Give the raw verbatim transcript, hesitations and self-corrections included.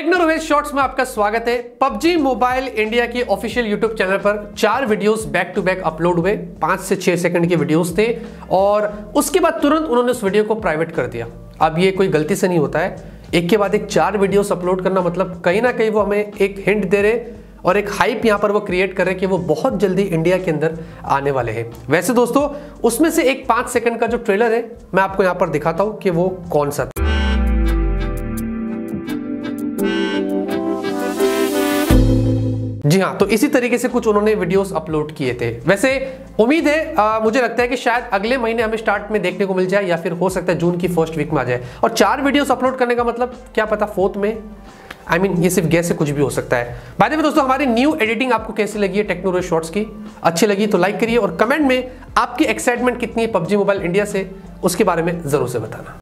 टेक्नोरवेज shorts में आपका स्वागत है। पबजी मोबाइल इंडिया के ऑफिशियल यूट्यूब चैनल पर चार videos back to back upload हुए, पांच से छह सेकंड के वीडियोस थे और उसके बाद तुरंत उन्होंने उस वीडियो को प्राइवेट कर दिया। अब ये कोई गलती से नहीं होता है, एक के बाद एक चार वीडियोस अपलोड करना मतलब कहीं ना कहीं वो हमें एक हिंट दे रहे और एक हाइप यहाँ पर वो क्रिएट कर रहे कि वो बहुत जल्दी इंडिया के अंदर आने वाले हैं। वैसे दोस्तों उसमें से एक पांच सेकंड का जो ट्रेलर है मैं आपको यहाँ पर दिखाता हूँ कि वो कौन सा था। जी हाँ, तो इसी तरीके से कुछ उन्होंने वीडियोस अपलोड किए थे। वैसे उम्मीद है आ, मुझे लगता है कि शायद अगले महीने हमें स्टार्ट में देखने को मिल जाए या फिर हो सकता है जून की फर्स्ट वीक में आ जाए। और चार वीडियोस अपलोड करने का मतलब क्या पता फोर्थ में, आई I मीन mean, ये सिर्फ गैस से कुछ भी हो सकता है। बाय द वे दोस्तों, हमारी न्यू एडिटिंग आपको कैसी लगी है टेक्नोरवेज शॉर्ट्स की? अच्छी लगी तो लाइक करिए और कमेंट में आपकी एक्साइटमेंट कितनी है पबजी मोबाइल इंडिया से उसके बारे में जरूर से बताना।